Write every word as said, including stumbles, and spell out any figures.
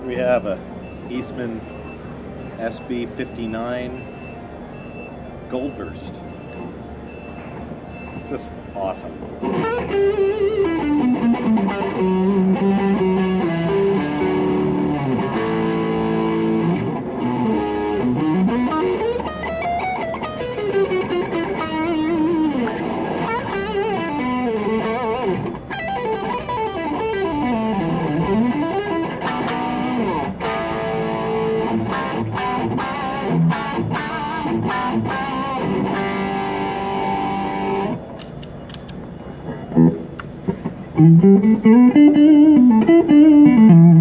We have a Eastman S B fifty-nine Gold Burst. Just awesome. Thank you.